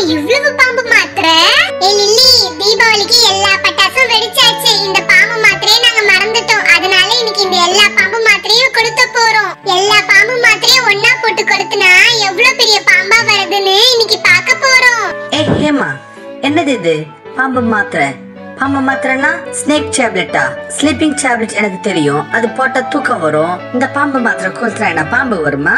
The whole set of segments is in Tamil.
இவ்வளவு பாம்பு மாத்திரை? லில்லி, தீபாவளிக்கு எல்லா பட்டாசும் வெடிச்சாச்சு. இந்த பாம்பு மாத்திரையை நாங்க மறந்துட்டோம். அதனால இன்னைக்கு இந்த எல்லா பாம்பு மாத்திரையும் கொடுக்க போறோம். எல்லா பாம்பு மாத்திரையும் ஒண்ணா போட்டு கொடுத்தனா எவ்வளவு பெரிய பாம்பா வருதுன்னு இன்னைக்கு பார்க்க போறோம். ஹேமா, என்னது இது? பாம்பு மாத்திரை? பாம்பு மாத்திரைனா ஸ்னேக் டேப்லெட்டா? ஸ்லீப்பிங் டேப்லெட் எனக்கு தெரியும், அது போட்டா தூக்கம் வரும். இந்த பாம்பு மாத்திரை கொடுத்தா என்ன பாம்பு வருமா?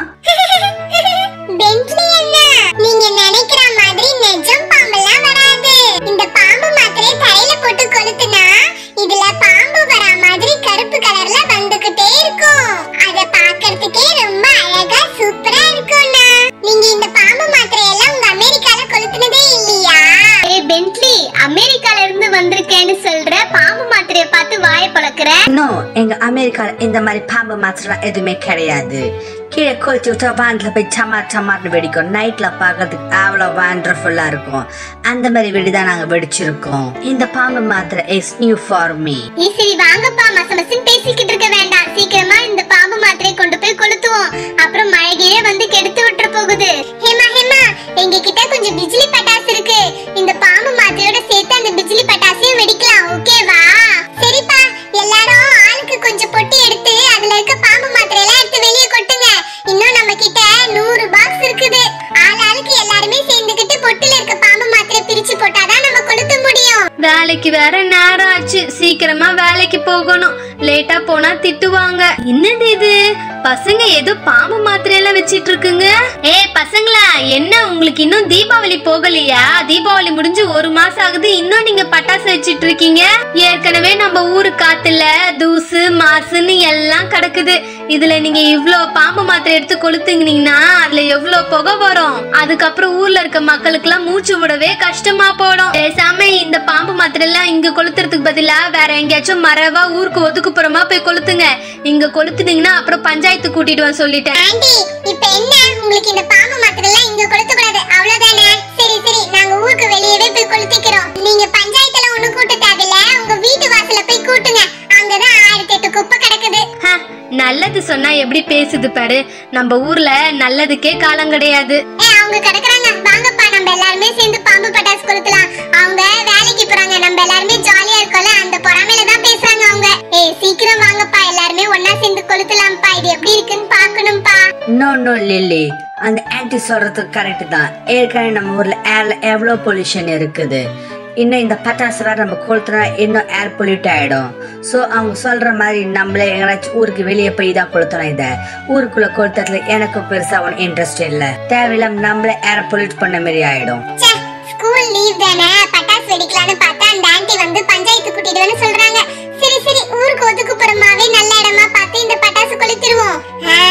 பென்ட்லி அண்ணா, நீங்க நினைக்கிற மாதிரி நிஜம் பாம்பெல்லாம் வராது. இந்த பாம்பு மாத்திரை கையில போட்டு கொளுத்துனா இதுல பாம்பு வர மாதிரி கருப்பு கலர்ல வந்துகிட்டே இருக்கும். அத பார்க்கிறதுக்கே ரொம்ப அழகா சூப்பரா இருக்கும்னா. நீங்க இந்த பாம்பு மாத்திரை எல்லாம் உங்க அமெரிக்கால கொளுத்துனதே இல்லையா? பென்ட்லி, அமெரிக்கால இருந்து வந்திருக்கேன்னு சொல்ற, பாம்பு மாத்திரைய பார்த்து வாயை பழக்குற. நோ, எங்க அமெரிக்கால இந்த மாதிரி பாம்பு மாத்திரை எதுவுமே கிடையாது. கீழே கொளுத்தி விட்டா வான்ல போய் டமாட்டு வெடிக்கும். நைட்ல பாக்கிறதுக்கு அவ்வளவு வண்டர்ஃபுல்லா இருக்கும். அந்த மாதிரி வெடிதான் நாங்க வெடிச்சிருக்கோம். இந்த பாம்பு மாத்திரை இஸ் நியூ ஃபார் மீ. சரி வாங்கப்பா, மசமசன்னு பேசிக்கிட்டு இருக்க வேண்டாம். சீக்கிரமா இந்த பாம்பு மாத்திரை கொண்டு போய் கொளுத்துவோம். அப்புறம் மழையே வந்து கெடுத்து விட்டுற போகுது. ஹேமா, எங்க கிட்ட கொஞ்சம் பிஜ்லி பட்டாசு இருக்கு. இந்த பாம்பு மாத்திரையோட சேர்த்து அந்த பிஜ்லி பட்டாசையும் வெடிக்கலாம். ஓகேவா? சரிப்பா, எல்லாரும் ஆளுக்கு கொஞ்சம் பொட்டி எடுத்து அதுல இருக்க பாம்பு மாத்திரை எல்லாம் எடுத்து வெளியே கொட்டுங்க. இன்னும் நம்ம கிட்ட 100 பாக்ஸ் இருக்குது. ஆளுக்கு எல்லாருமே சேர்ந்துக்கிட்டு பொட்டில இருக்க பாம்பு மாத்திரை பிரிச்சு போட்டாதான் நம்ம கொளுத்த முடியும். வேலைக்கு வேற நேரம் ஆச்சு, சீக்கிரமா வேலைக்கு போகணும். லேட்டா போனா திட்டுவாங்க. என்னது இது? பசங்க ஏதோ பாம்பு மாத்திரை எல்லாம் வச்சிட்டு இருக்குங்க. பசங்களா, என்ன உங்களுக்கு இன்னும் தீபாவளி போகலையா? தீபாவளி முடிஞ்சு 1 மாசம் ஆகுது, இன்னும் நீங்க பட்டாசு வச்சிட்டு இருக்கீங்க. ஏற்கனவே நம்ம ஊரு காத்துல தூசு மாசுன்னு எல்லாம் கிடக்குது. இதுல நீங்க இவ்ளோ பாம்பு மாத்திரை எடுத்து கொளுத்துங்கனீங்கன்னா அதுல எவ்வளவு புகை வரும். அதுக்கப்புறம் ஊர்ல இருக்க மக்களுக்கு எல்லாம் மூச்சு விடவே கஷ்டமா போடும். பேசாம இந்த பாம்பு மாத்திரை எல்லாம் இங்க கொளுத்துறதுக்கு பதிலா வேற எங்கேயாச்சும் மரவா ஊருக்கு ஒதுக்குப்புறமா போய் கொளுத்துங்க. இங்க கொளுத்துனீங்கன்னா அப்புறம் பஞ்சாயத்து கூட்டிட்டு வர சொல்லிட்டேன். ஆண்டி, இப்போ என்ன உங்களுக்கு இந்த பாம்பு மாத்திரை எல்லாம் இங்க கொளுத்த கூடாது அவ்வளவுதானே? சரி, நாங்க ஊருக்கு வெளியவே போய் கொளுத்திக்கிறோம். நீங்க பஞ்சாயத்துல ஒண்ணு கூட்ட தேவையில்ல, உங்க வீட்டு வாசல்ல போய் கூட்டுங்க. அங்கதான் 1008 குப்பை கிடக்குது. நல்லது சொன்னா எப்படி பேசுது பாரு. நம்ம ஊர்ல நல்லதுக்கே காலம் கிடையாது. அவங்க கிடக்குறாங்க, வாங்கப்பா நம்ம எல்லாருமே சேர்ந்து பாம்பு பட்டாசு கொளுத்தலாம். அவங்க வேலைக்கு போறாங்க, நம்ம எல்லாருமே ஜாலியா இருக்கோம்ல, அந்த பொறாமையில தான் பேசுறாங்க அவங்க. சீக்கிரம் வாங்கப்பா, எல்லாருமே ஒண்ணா சேர்ந்து கொளுத்தலாம்ப்பா. இது எப்படி இருக்குன்னு பாக்கணும்பா. நோ லில்லி, அந்த ஆன்டி சொல்றது கரெக்ட் தான். ஏற்கனவே நம்ம ஊர்ல ஏர்ல எவ்வளவு பொல்யூஷன் இருக்குது. இன்னும் இந்த பட்டாசு வேற நம்ம கொளுத்துனா இன்னும் ஏர் பொல்யூட் ஆயிடும். சோ அவங்க சொல்ற மாதிரி நம்மளே எங்கேயாச்சும் ஊருக்கு வெளியே போய் தான் கொளுத்தணும். இத ஊருக்குள்ள கொளுத்துறதுல எனக்கு பெருசா ஒன்னும் இன்ட்ரெஸ்ட் இல்ல. தேவையில்லாம நம்மளே ஏர் பொல்யூட் பண்ண மாதிரி ஆயிடும். ஸ்கூல் லீவ் தானே, பட்டாசு வெடிக்கலாம்னு பார்த்தா அந்த ஆன்ட்டி வந்து பஞ்சாயத்து கூட்டிட்டு வந்து சொல்றாங்க. சரி, ஊருக்கு ஒதுக்குப்புறமாவே நல்ல இடமா பார்த்து இந்த பட்டாசு கொளுத்திடுவோம்.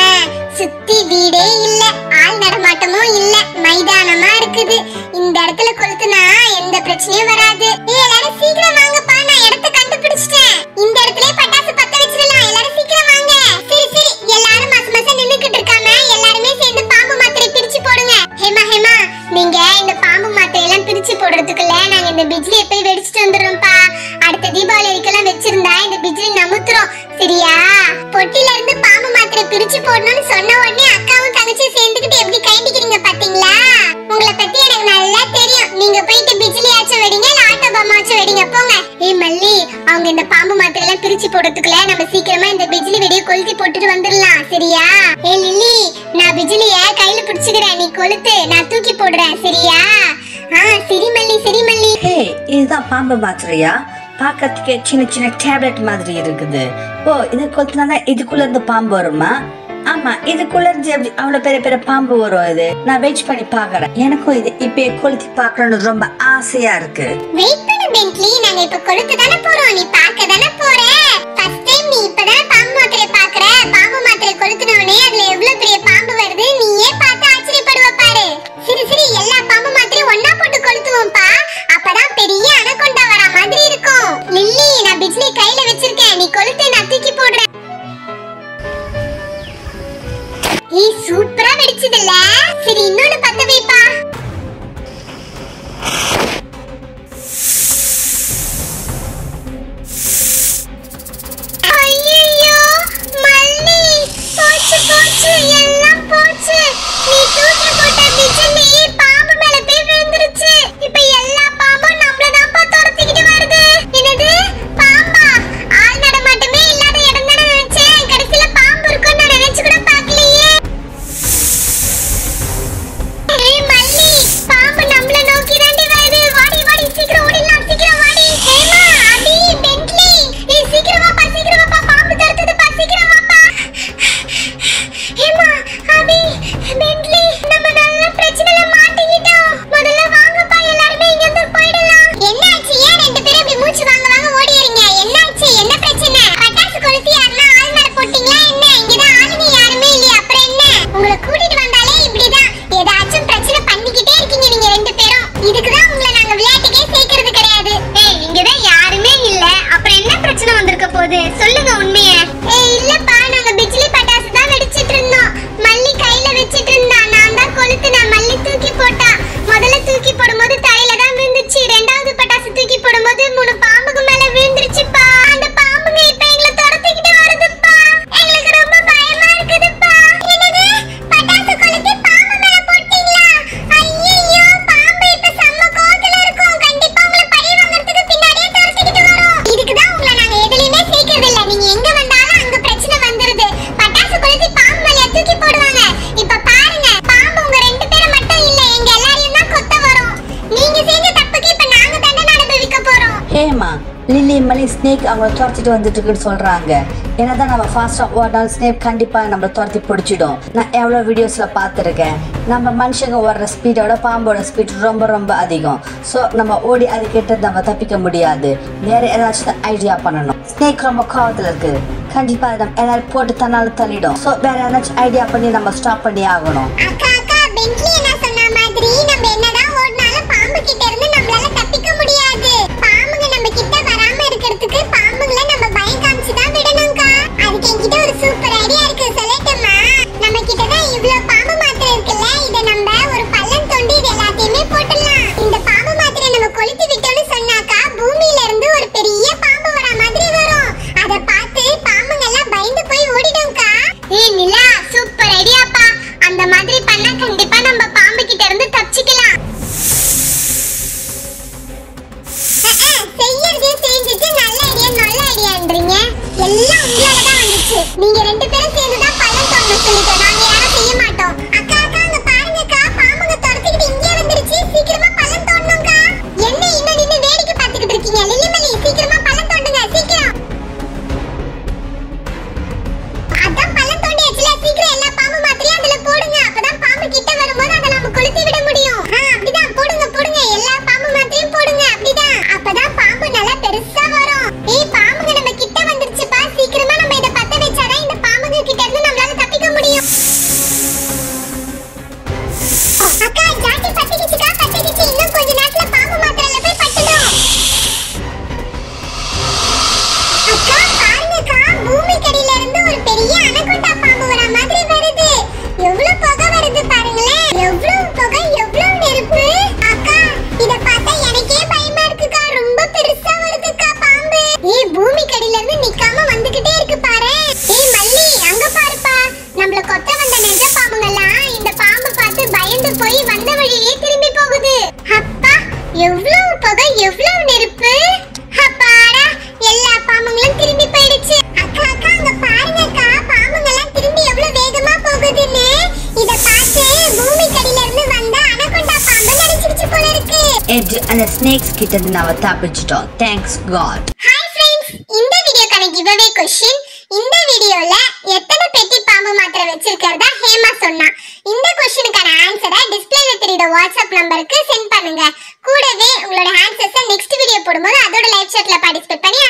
சுத்தி வீடே இல்ல, ஆள் நடமாட்டமும் இல்ல, மைதானமா இருக்குது. இந்த இடத்துல கொளுத்துனா எந்த பிரச்சனையும் வராது. எல்லாரும் சீக்கிரம் வாங்கப்பா, நான் இடத்தை கண்டுபிடிச்சிட்டேன். இந்த இடத்துலயே பட்டாசு பத்த வச்சிடலாம். எல்லாரும் சீக்கிரம் வாங்க. சரி, எல்லாரும் மசமச நின்னுக்கிட்டு இருக்காம எல்லாருமே சேர்ந்து பாம்பு மாத்திரை பிரிச்சு போடுங்க. ஹேமா, நீங்க இந்த பாம்பு மாத்திரை எல்லாம் பிரிச்சு போடுறதுக்குள்ள நாங்க இந்த பிஜ்லியை போய் வெடிச்சிட்டு வந்துடுறோம்ப்பா. அடுத்த தீபாவளி வரைக்கும் வச்சிருந்தா இந்த பிஜ்லி நமுத்துறோம். சரியா? பொட்டில இருந்து பாம்பு மாத்திரை பிரிச்சு போடணும்னு சொன்ன உடனே அக்காவும் தங்கச்சியும் சேர்ந்துக்கிட்டு எப்படி கைண்டிக்கிறீங்க பாத்தீங்களா? உங்களை பத்தி எனக்கு நல்லா தெரியும். நீங்க போயிட்டு பிஜ்லியாச்சும் வெடிங்க, இல்ல ஆட்டோ பாமாச்சும் வெடிங்க, போங்க. மல்லி, அவங்க இந்த பாம்பு மாத்திரை எல்லாம் பிரிச்சு போடுறதுக்குள்ள நம்ம சீக்கிரமா இந்த பிஜ்லி வெடியை கொளுத்தி போட்டுட்டு வந்துடலாம். சரியா? லில்லி, நான் பிஜ்லிய கையில பிடிச்சுக்கிறேன், நீ கொளுத்து, நான் தூக்கி போடுறேன். சரியா? சரி மல்லி. இதுதான் பாம்பு மாத்திரையா? பாக்கிறதுக்கு சின்ன டேப்லெட் மாதிரி இருக்குது. இது கொளுத்துனா இதுக்குள்ள இருந்து பாம்பு வருமா? ஆமா, இதுக்குள்ள இருந்து அவ்வளவு பெரிய பாம்பு வரும். இது நான் வெயிட் பண்ணி பாக்குறேன். எனக்கும் இது இப்ப கொளுத்தி பாக்கணும்னு ரொம்ப ஆசையா இருக்கு. வெயிட் பண்ணு பென்ட்லி, நாங்க இப்ப கொளுத்து தானே போறோம், நீ பார்க்க தானே போற. ஃபர்ஸ்ட் டைம் நீ இப்பதான் பாம்பு மாத்திரை பாக்குற. பாம்பு மாத்திரை கொளுத்துனவனே அதுல எவ்வளவு பெரிய பாம்பு வருது நீயே பார்த்து ஆச்சரியப்படுவ பாரு. சரி, எல்லா பாம்பு மாத்திரையும் ஒண்ணா போட்டு கொளுத்துவோம்ப்பா. அப்பதான் பெரிய அனகொண்டா வர மாதிரி இருக்கும். லில்லி, நான் பிஜ்லி கையில வச்சிருக்கேன், நீ கொளுத்து, நான் தூக்கி போடுறேன். சூப்பரா வெடிச்சதுல. சரி, இன்னொன்னு பத்த வைப்பா. ஐயோ மல்லி, போச்சு போகுது? சொல்லுங்க உண்மைய. இல்லப்பா, நாங்க பிஜ்லி பட்டாசு தான் வெடிச்சிட்டு இருந்தோம். மல்லி கையில வச்சிட்டு இருந்தா, நான் தான் கொளுத்துன. மல்லி தூக்கி போட்டா. முதல்ல தூக்கி போடும்போது தலையில தான் விழுந்துச்சு. ரெண்டாவது பட்டாசு தூக்கி போடும்போது 3 பாம்புக்கு மேல விழுந்துருச்சுப்பா. அந்த பாம்புங்க இப்ப எங்களை துரத்திக்கிட்டு வருதுப்பா. எங்களுக்கு ரொம்ப பயமா இருக்குதுப்பா. என்னது? பட்டாசு கொளுத்தி பாம்பு மேல போட்டீங்களா? ஐயோ, பாம்பு இப்ப செம்ம கோவத்துல இருக்கும். கண்டிப்பா உங்களை பழி வாங்குறதுக்கு பின்னாடியே துரத்திக்கிட்டு வரும். இதுக்கு தான் உங்களை நாங்க எதுலயுமே சேர்க்கிறது இல்ல. நீங்க எங்க வந்தாலும் அங்க பிரச்சனை வந்துருது. பட்டாசு கொளுத்தி பாம்பு மேல தூக்கி போடுவாங்க. இப்ப பாருங்க, பாம்பு உங்க 2 பேரை மட்டும் இல்ல, எங்க எல்லாரையும் தான் கொத்த வரும். நீங்க செஞ்ச தப்புக்கு இப்ப நாங்க தண்டனை அனுபவிக்க போறோம். ஹேமா, லில்லி மல்லி ஸ்னேக் அவங்கள துரத்திட்டு வந்துட்டு இருக்குன்னு சொல்றாங்க. என்னதான் நம்ம ஃபாஸ்டா ஓடினாலும் ஸ்னேக் கண்டிப்பா நம்மள துரத்தி பிடிச்சிடும். நான் எவ்வளோ வீடியோஸ்ல பார்த்துருக்கேன். நம்ம மனுஷங்க ஓடுற ஸ்பீடோட பாம்போட ஸ்பீட் ரொம்ப ரொம்ப அதிகம். ஸோ நம்ம ஓடி அது கிட்ட நம்ம தப்பிக்க முடியாது. வேற ஏதாச்சும் ஐடியா பண்ணணும். ஸ்னேக் ரொம்ப கோவத்துல இருக்கு. கண்டிப்பா நம்ம எல்லாரும் போட்டு தன்னாலும் தள்ளிடும். ஸோ வேற ஏதாச்சும் ஐடியா பண்ணி நம்ம ஸ்டாப் பண்ணி ஆகணும். அக்கா அக்கா, பென்ட்லி என்ன சொன்ன மாதிரி நம்ம என்னதான் ஓடினாலும் பாம்பு கிட்ட இருந்து நம்மளால தப்பிக்க முடியாது. பாம்புங்க நம்ம கிட்ட வராம இருக்கிறதுக்கு பாம்புங்களை நம்ம பயம் காமிச்சு தான் விடணும்க்கா. அதுக்கு என்கிட்ட ஒரு சூப்பர் ஐடியா இருக்கு, சொல்லட்டுமா? நம்ம கிட்ட தான் இவ்ளோ பாம்பு மாத்திரை இருக்குல்ல, இத நம்ம ஒரு பள்ளம் தோண்டி இது எல்லாத்தையுமே போட்டுடலாம். இந்த பாம்பு மாத்திரை நம்ம கொளுத்தி விட்டோம்னு சொன்னாக்கா பூமியில இருந்து ஒரு பெரிய பாம்பு வர மாதிரி வரும். அத பார்த்து பாம்புங்க எல்லாம் பயந்து போய் ஓடிடும்க்கா. நிலா, சூப்பர் ஐடியாப்பா. அந்த மாதிரி பண்ணா கண்டிப்பா நம்ம பாம்பு கிட்ட இருந்து தப்பிக்கலாம். செய்யறதே செஞ்சுட்டு நல்ல ஐடியான்றீங்க. எல்லாம் உங்களால தான் வந்துச்சு. நீங்க 2 பேரும் சேர்ந்து தான் பள்ளம் தோண்ட சொல்லிட்டோம். நாங்க யாரும் செய்ய மாட்டோம். அக்கா அக்கா, அங்க பாருங்கக்கா, பாம்புங்க துரத்திக்கிட்டு இங்கே வந்துருச்சு. சீக்கிரமா பள்ளம் தோண்டணும்க்கா. என்ன இன்னும் நின்னு வேடிக்கை பார்த்துக்கிட்டு இருக்கீங்க? லில்லிமலி, சீக்கிரமா பள்ளம் தோண்டுங்க, சீக்கிரம். அதான் பள்ளம் தோண்டியாச்சுல, சீக்கிரம் எல்லா பாம்பு மாத்திரையும் அதுல போடுங்க. அப்பதான் பாம்பு கிட்ட வரும்போது அதை நம்ம கொளுத்தி விட முடியும். அப்படிதான், போடுங்க போடுங்க, எல்லா பாம்பு மாத்திரையும் போடுங்க. அப்படிதான், அப்பதான் பாம்பு நல்லா பெருசா வரும். பாம்புங்க நம்ம கிட்ட வந்துருச்சுப்பா. சீக்கிரமா நம்ம இத பத்த வச்சாதான் இந்த பாம்புங்க கிட்ட இருந்து நம்மளால தப்பிக்க முடியும். அக்கா, ஜாட்டி பத்திக்கிச்சுக்கா, பத்திக்கிச்சு. இன்னும் கொஞ்ச நேரத்துல பாம்பு மாத்திரையில போய் பட்டுடும். அக்கா பாருங்கக்கா, பூமிக்கடியில இருந்து ஒரு பெரிய அனகொண்டா பாம்பு வர மாதிரி வருது. எவ்வளவு புகை வருது பாருங்களேன். எவ்வளவு புகை, எவ்வளவு நெருப்பு. அக்கா, இத பார்த்தா எனக்கே பயமா இருக்குக்கா. ரொம்ப பெருசா வருதுக்கா பாம்பு. பூமிக்கடியில இருந்து நிக்காம வந்துகிட்டே இருக்கு பாரு. மல்லி, அங்க பாருப்பா. நம்மள கொத்த வந்த நெஞ்ச பாம்புங்கெல்லாம் இந்த பாம்பு பார்த்து பயந்து போய் வந்த வழியிலே திரும்பி போகுது. அப்பா, எவ்வளவு புகை, எவ்வளவு நெருப்பு. அப்பாடா, எல்லா பாம்புங்களும் திரும்பி போயிடுச்சு. அக்கா அக்கா, அங்க பாருங்கக்கா, பாம்புங்கெல்லாம் திரும்பி எவ்வளவு வேகமா போகுதுன்னு. இத பார்த்து பூமிக்கடியில இருந்து வந்த அனகொண்டா பாம்பு நினைச்சிருச்சு போல இருக்கு. அந்த ஸ்னேக்ஸ் கிட்ட இருந்து நாம தப்பிச்சிட்டோம். Thanks God. ஹாய் ஃப்ரெண்ட்ஸ், இந்த வீடியோக்கான கிவ்அவே क्वेश्चन, இந்த வீடியோல எத்தனை பெட்டி பாம்பு மாத்திரை வச்சிருக்கிறதா ஹேமா சொன்னா. இந்த क्वेश्चनக்கான ஆன்சரை டிஸ்ப்ளேல தெரியுற வாட்ஸ்அப் நம்பருக்கு சென்ட் பண்ணுங்க. கூடவே உங்களோட ஆன்சர்ஸை நெக்ஸ்ட் வீடியோ போடும்போது அதோட லைவ் chatல பார்ட்டிசிபேட் பண்ணி